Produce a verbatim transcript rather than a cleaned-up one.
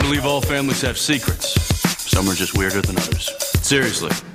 believe all families have secrets. Some are just weirder than others. Seriously.